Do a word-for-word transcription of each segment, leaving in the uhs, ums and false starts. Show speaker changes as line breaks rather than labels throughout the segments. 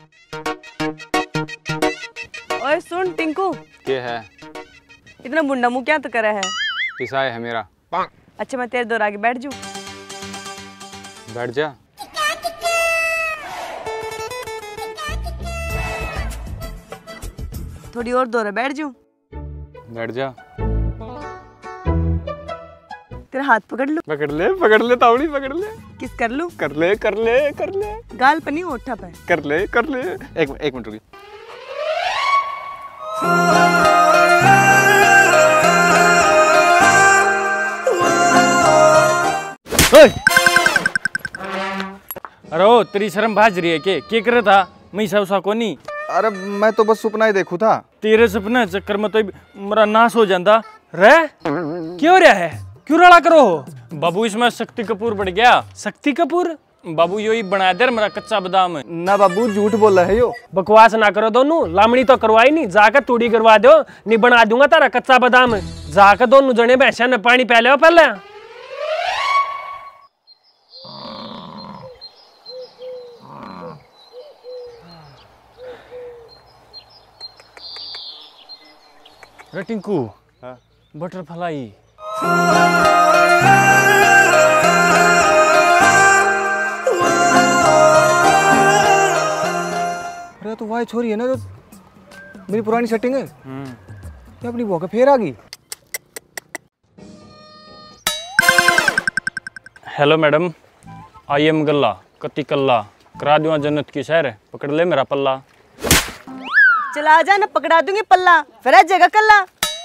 ओए सुन टिंकू,
क्या है?
इतना मुंडा मुंह क्या तो करे है?
किसाए है मेरा।
अच्छा मैं तेरे दौर आगे बैठ जाऊं?
बैठ जा।
थोड़ी और दौरा बैठ जाऊं?
बैठ जा।
तेरा हाथ पकड़ लूं?
पकड़ ले पकड़ ले तावड़ी पकड़ ले।
किस कर लूं?
कर ले कर ले कर ले।
गाल पर नहीं ओठा पे?
कर ले कर ले। एक एक मिनट रुकी।
अरे ओ तेरी शर्म भाज रही है के के कर था? मैं सब सा कोनी।
अरे मैं तो बस सपना ही देखू था।
तेरे सपने चक्कर में तो मेरा नाश हो जाता। रह क्यों रहा है? क्यों रड़ा करो हो? बाबू इसमें शक्ति कपूर बढ़ गया। शक्ति कपूर? बाबू यो ही बना दे मेरा कच्चा बादाम।
ना बाबू झूठ बोल रहा है यो।
बकवास ना करो दोनों। लामड़ी तो करवाई नहीं, जाकर तूड़ी करवा दो। नहीं बना दूंगा तारा कच्चा बादाम। जाकर दोनों जने भैंसा ने पानी पै लो पहले। अरे टिंकू,
हाँ?
बटरफ्लाई।
अरे तो वही छोरी है ना जो मेरी पुरानी सेटिंग है। ये अपनी बुआ का फेर आ गई।
हेलो मैडम, आई एम गल्ला कति कल्ला, करा दूंगा जन्नत की सैर, पकड़ ले मेरा पल्ला।
चला जा ना, पकड़ा दूंगी पल्ला, फिर आ जाएगा कल्ला।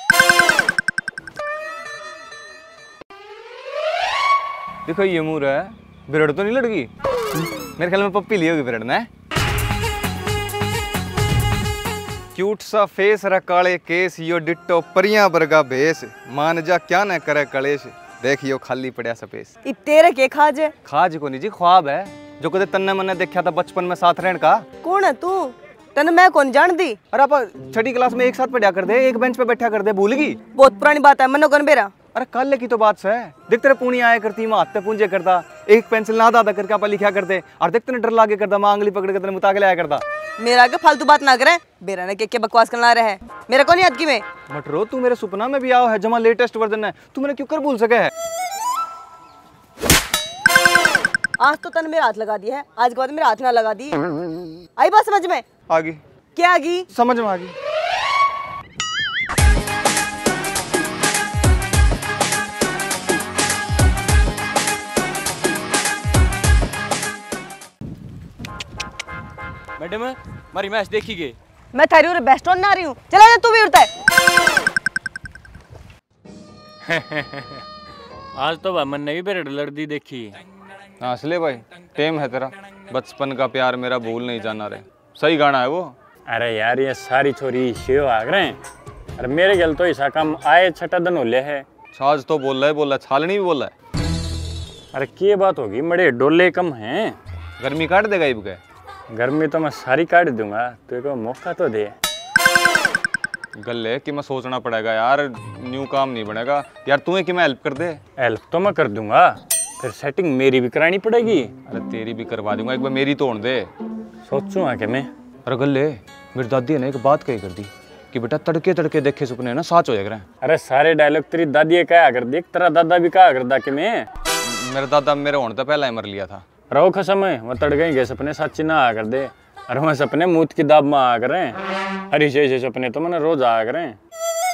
देखो ये मुंह है, बिरड़ तो नहीं लड़की। मेरे ख्याल में पप्पी ली होगी बिरड़ ने। क्यूट सा फेस रा काले केस, यो डिट्टो परियां बरगा भेस, मान जा क्या न करे कलेश, देखियो खाली पड़ा सपेस।
इ तेरे के खाज है?
खाज को नहीं जी, ख्वाब है जो कदे तन्ने मन्ने देखा था बचपन में साथ रहने का।
कौन है तू? तने मैं कौन जान दी?
अरे आप छठी क्लास में एक साथ पढ़ा कर दे, एक बेंच पे बैठा कर दे, भूल गई?
बहुत पुरानी बात है, मनो कौन बेरा।
अरे कल की तो बात है। देख तेरे पूनी आया करती, मैं हाथ पूंजे करता, एक पेंसिल ना दादा करके आप लिखा करते, और देख तेने डर लागे करता, मां अंगली पकड़ के तेने मुताके लाया करता।
मेरा आगे फालतू बात ना करे, बेरा ने के के बकवास करना रहे है। मेरा कौन याद की में?
मटरो तू मेरे सपना में भी आओ है, जमा लेटेस्ट वर्जन है, तू मैंने क्यों कर भूल सके है?
आज तो तने मेरा हाथ लगा दिया है, आज के बाद मेरा हाथ ना लगा दी। आई बात समझ में?
आगी
क्या आगी?
समझ में आ गई।
मैडम मारी मैच देखी गई।
मैं थारी और बेस्ट ऑन ना रही हूँ, चला जा तू भी उड़ता है।
आज तो मन ने भी बेरड़ लड़दी देखी।
असले भाई टेम है तेरा, बचपन का प्यार मेरा भूल नहीं जाना रे, सही गाना है वो।
अरे यार ये सारी छोरी शेव आ गए। अरे मेरे गल तो ऐसा काम आए छठा दिन हो ले है।
छाज तो बोल रहा है, बोल रहा है, छालनी भी बोल रहा है।
अरे क्या बात होगी, मड़े डोले कम हैं।
गर्मी काट देगा इब के?
गर्मी तो मैं सारी काट दूंगा, तेरे को मौका तो दे।
गले कि मैं सोचना पड़ेगा यार, न्यू काम नहीं बनेगा यार, तू है कि मैं हेल्प कर दे।
हेल्प तो मैं कर दूंगा, फिर सेटिंग मेरी भी करानी पड़ेगी।
अरे तेरी भी करवा दूंगा, एक बार मेरी तोड़ दे।
सोचूं आके मैं।
अरे गले मेरी दादी ने एक बात कही कर दी कि बेटा तड़के तड़के देखे सपने ना साच हो जाएगा।
अरे सारे डायलॉग तेरी दादी कहा कर देख, तेरा दादा भी कहा करदा कि मैं।
मेरा दादा मेरे होने तो पहला ही मर लिया था।
रहो खसम है, मैं तड़ गए सपने सच्ची ना आ कर दे। अरे मैं सपने मूत की दाब में आ कर रहे हैं। अरे ऐसे सपने तो मैंने रोज आ कर रहे हैं।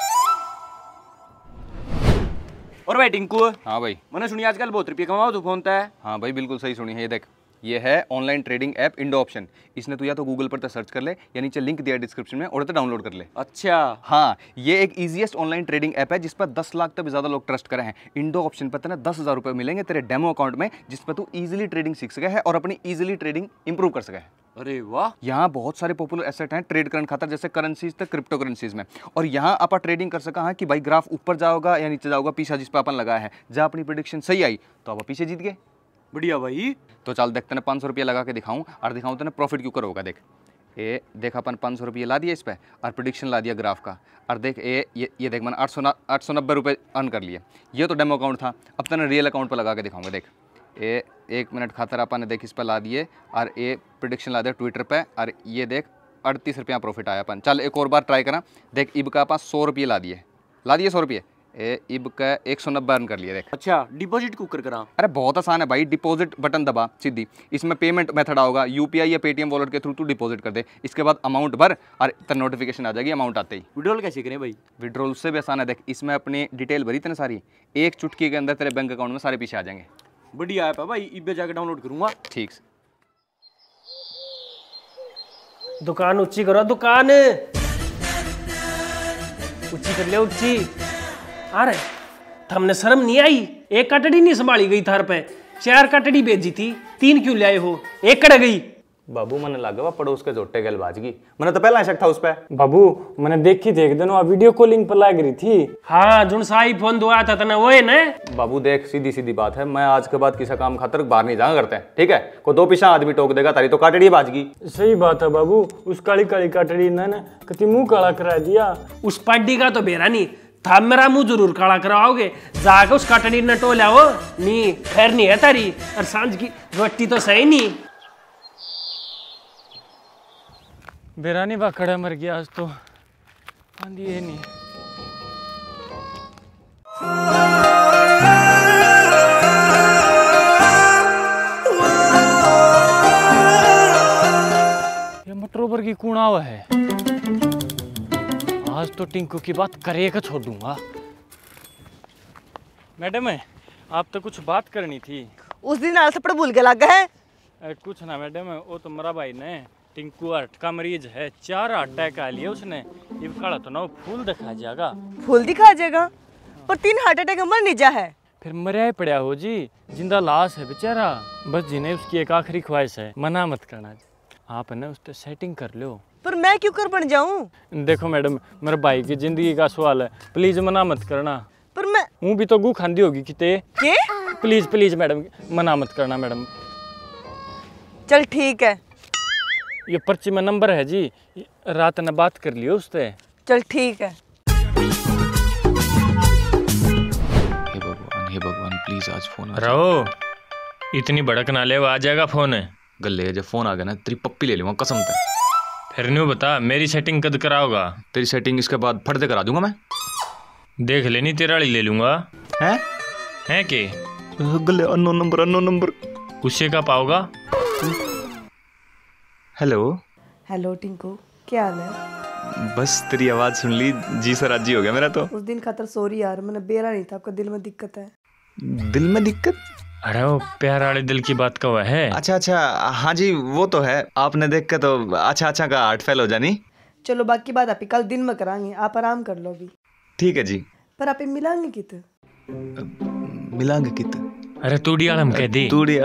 और भाई टिंकू,
हाँ भाई,
मैंने सुनी आजकल बहुत रुपये कमाओ तू फोन है।
हाँ भाई बिल्कुल सही सुनी है। ये देख, ये है online trading app Indo option. इसने तू या तो गूगल पर तो सर्च कर ले या नीचे लिंक दिया डिस्क्रिप्शन में, और तो डाउनलोड कर ले।
अच्छा
हाँ, ये एक इजीएस्ट ऑनलाइन ट्रेडिंग ऐप है जिस पर दस लाख तक भी ज्यादा लोग ट्रस्ट करे हैं। इंडो ऑप्शन पर तेना दस हजार रुपये मिलेंगे तेरे डेमो अकाउंट में, जिस पर तू इजीली ट्रेडिंग सीख सके है और अपनी इजीली ट्रेडिंग इंप्रूव कर सके है।
अरे वाह,
यहाँ बहुत सारे पॉपुलर एसेट हैं ट्रेड करने खातर, जैसे करेंसीज तक क्रिप्टो करेंसीज में। और यहाँ आप ट्रेडिंग कर सका है कि भाई ग्राफ ऊपर जाओगा या नीचे जाओगा, पीछा जिस पर अपन लगाया है। जब अपनी प्रेडिक्शन सही आई तो आप पीछे जीत गए।
बढ़िया भाई।
तो चल देखते ना, पाँच सौ रुपया लगा के दिखाऊं और दिखाऊं तो प्रॉफिट क्यों करोगा। देख ये देख, अपन पाँच सौ रुपये ला दिया इस पर और प्रेडिक्शन ला दिया ग्राफ का। और देख ये ये ये देख, मैंने आठ सौ आठ सौ नब्बे रुपये अर्न कर लिए। ये तो डेमो अकाउंट था, अब तेने रियल अकाउंट पर लगा के दिखाऊंगा। देख ये एक मिनट खातर अपन ने देख इस पर ला दिए और ये प्रिडिक्शन ला दिया ट्विटर पे और ये देख अड़तीस रुपया प्रॉफिट आया अपन। चल एक और बार ट्राई करा। देख इब का अपन सौ रुपये ला दिए ला दिए सौ रुपये ए इब का एक सौ नब्बे अर्न कर लिए। देख
अच्छा डिपॉजिट कुकर करा।
अरे बहुत आसान है भाई, डिपॉजिट बटन दबा सीधी, इसमें पेमेंट मेथड आओगा, यूपीआई या पेटीएम वॉलेट के थ्रू तू डिपॉजिट कर दे, इसके बाद अमाउंट भर और तेरे नोटिफिकेशन आ जाएगी अमाउंट आते ही।
विड्रॉल कैसे करें भाई?
विड्रॉल उससे भी आसान है। देख इसमें अपनी डिटेल भरी तेने सारी, एक चुटकी के अंदर तेरे बैंक अकाउंट में सारे पीछे आ जाएंगे।
बढ़िया ऐप है भाई, इबे जाके डाउनलोड करूंगा।
ठीक से
दुकान ऊंची करो, दुकान ऊंची कर ले, ऊंची। आ रहे हमने शर्म नहीं आई? एक कटड़ी नहीं संभाली गई थार पे, चार कटड़ी बेची थी, तीन क्यों लाए हो? एक कट गई।
बाबू मैंने लगा पड़ोस के जोटे गल बाजगी, मैंने तो पहला शक था उस पे।
बाबू मैंने देखी थी एक दिन वहाँ वीडियो कॉलिंग पर लग रही थी।
हाँ जुन साई फोन दुआ था तना वो है ना।
बाबू देख सीधी सीधी बात है, मैं आज के बाद किसी काम खातर बाहर नहीं जाना करते हैं, ठीक है? को दो पीछा आदमी टोक देगा तारी तो काटड़ी बाजगी।
सही बात है बाबू, उस काली काली काटड़ी ने ना कति मुंह काला करा दिया।
उस पड्डी का तो बेरा नहीं था, मेरा मुंह जरूर काला कराओगे। जाके उस काटड़ी ने टोला हो नी, खैर नहीं है तारी। और सांझ की रोटी तो सही नहीं।
बेरानी बाखड़ा मर गया आज तो, आंधी है नहीं। ये मटरोबर की कूणा हुआ है। आज तो टिंकू की बात करे का छोड़ दूंगा। मैडम है आप तो कुछ बात करनी थी।
उस दिन आल थप्पड़ भूल के लग गए।
अरे कुछ ना मैडम, वो तो मेरा भाई ने टिंकू हार्ट का मरीज है, चार अटैक आ लिए उसने। ये काला तो ना वो फूल दिखा जाएगा।
फूल दिखा जाएगा पर तीन हार्ट अटैक मर नहीं जा है।
फिर मरिया ही पड़ा हो जी, जिंदा लाश है बेचारा। बस जी ने उसकी एक आखिरी ख्वाहिश है, मना मत करना। आप है ना उस पर सेटिंग कर लो।
पर मैं क्यों कर बन जाऊं?
देखो मैडम मेरे भाई की जिंदगी का सवाल है, प्लीज मना मत करना।
पर मैं
हूँ भी तो गू खांदी होगी किते।
के?
प्लीज प्लीज मैडम मना मत करना मैडम।
चल ठीक है।
ये पर्ची में नंबर है जी, रात ने बात कर लियो उससे।
चल ठीक है।
हे भगवान हे भगवान प्लीज आज फोन आ
रहो इतनी भड़क ना ले, वो आ जाएगा फोन है।
गले जब फोन आ गया ना तेरी पप्पी ले लूंगा कसम से।
फिर न्यू बता मेरी सेटिंग कद कराओगा?
तेरी सेटिंग इसके बाद फट दे करा दूंगा मैं।
देख लेनी तेरा वाली ले लूंगा।
हैं
है के
गले अननोन नंबर अननोन नंबर
उससे का पाओगा?
हेलो
हेलो टिंकू, क्या हाल है?
बस तेरी आवाज सुन ली जी सर राजी हो गया मेरा तो।
उस दिन खातर सॉरी यार, मैंने बेरा नहीं था। आपका दिल में दिक्कत है?
दिल में दिक्कत?
अरे वो प्यार वाले दिल की बात का हुआ है।
अच्छा अच्छा हाँ जी वो तो है, आपने देख के तो अच्छा अच्छा का हार्ट फेल हो जानी।
चलो बाकी बात आप कल दिन में कराएंगे, आप आराम कर लो अभी।
ठीक है जी।
पर आप मिलांगे कित?
मिलांगे कित?
अरे तूड़ी आलम कह दी।
तूड़ी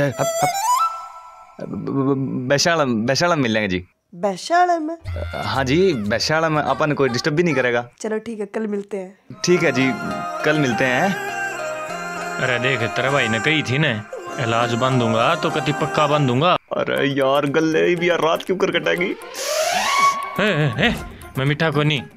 बैशालम बैशालम मिलेंगे जी।
बैशालम में?
हाँ जी बैशालम में, अपन कोई डिस्टर्ब भी नहीं करेगा।
चलो ठीक है कल मिलते हैं।
ठीक है जी कल मिलते हैं।
अरे देख तेरा भाई ने कही थी ना इलाज बंद दूंगा तो कति पक्का बंद दूंगा।
अरे यार गले भी यार रात क्यों कर कटेगी?
मैं मीठा को नहीं।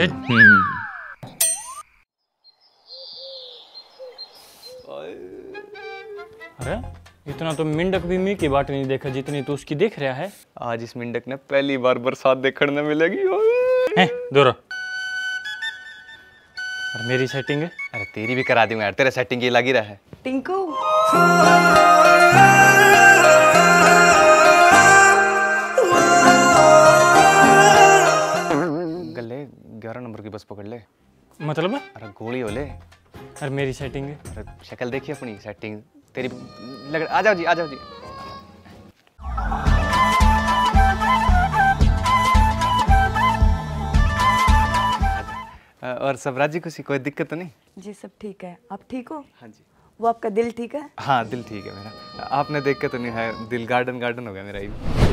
अरे इतना तो मिंडक भी मी की बाट नहीं देखा जितनी तो उसकी देख रहा है।
आज इस मिंडक ने पहली बार बरसात देखने मिलेगी।
हैं दोरो और मेरी सेटिंग है।
अरे तेरी भी करा दूंगा यार, तेरे सेटिंग की लगी रहा है।
टिंकू
गले ग्यारह नंबर की बस पकड़ ले।
मतलब?
अरे गोली हो ले।
अरे मेरी सेटिंग है।
अरे शक्ल देखिए अपनी, सेटिंग तेरी लग। आ जाओ जी आ जाओ जी। और सबराज जी कुछ कोई दिक्कत तो नहीं?
जी सब ठीक है। आप ठीक हो?
हाँ जी।
वो आपका दिल ठीक है?
हाँ दिल ठीक है मेरा। आपने देख के तो नहीं है, दिल गार्डन गार्डन हो गया मेरा। ही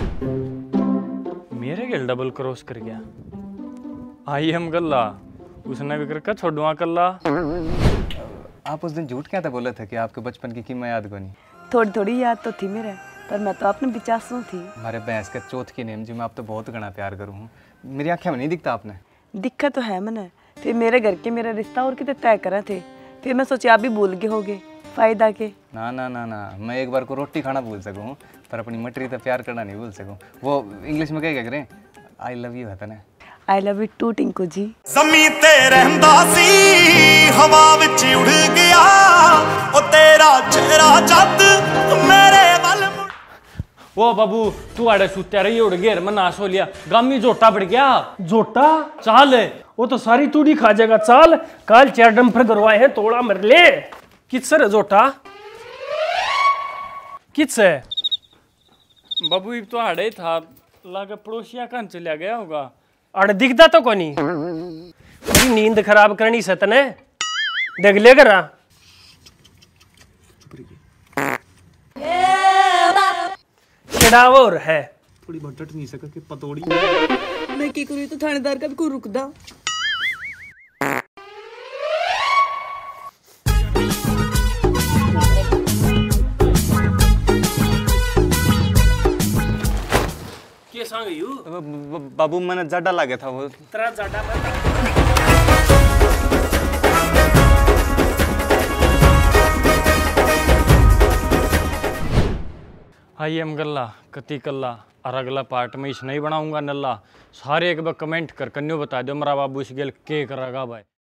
मेरे गिल डबल क्रॉस कर गया। आई हम गल्ला उसने भी करके छोड़ूंगा कल्ला।
आप उस दिन झूठ क्या था बोले थे कि आपके बचपन की कीमत याद को नहीं?
थोड़ी थोड़ी याद तो थी मेरे, पर मैं तो अपने पिचासों थी।
हमारे भैंस के चौथ की नेम जी मैं आप तो बहुत घना प्यार करूँ हूँ। मेरी आँखें में नहीं दिखता आपने।
दिक्कत तो है मैंने। फिर मेरे घर के मेरा रिश्ता और कितने तय करे थे, फिर मैं सोची आप भी भूल गए होगे। फायदा के।
ना ना ना ना, मैं एक बार को रोटी खाना भूल सकूँ पर अपनी मटरी तो प्यार करना नहीं भूल सकूँ। वो इंग्लिश में क्या क्या करें, आई लव यू है ना।
I love you too Tinku ji.
ज़मीं ते रहंदा सी हवा विच उड़ गया ओ तेरा चेहरा जद मेरे वल मुड़।
वो बाबू तू आड़े सुत्या रही उड़ घेर में नाश हो लिया, गामी जोटा बढ़ गया।
जोटा
चाल
वो तो सारी तूड़ी खा जाएगा। चाल काल चार डंफर करवाए हैं, तोड़ा मर ले। किसर है जोटा, किस है?
बाबू ये तो आड़े था, लागे पड़ोसिया कहाँ चला गया होगा।
अड़ दिखता तो कोनी, मेरी नींद खराब करनी सतने देख ले करा। चिड़ावर है
थोड़ी बटट नहीं सका कि पतोड़ी।
मैं की करूँ तो थानेदार का भी कोई रुकदा।
के सांग यू
बाबू मैंने ज्यादा लगे था वो
तेरा जाडा
आई एम गल्ला कति कल्ला और अगला पार्ट में इस नहीं बनाऊंगा नल्ला। सारे एक बार कमेंट कर कन्यो बता दो मेरा बाबू इस गेल के करेगा भाई।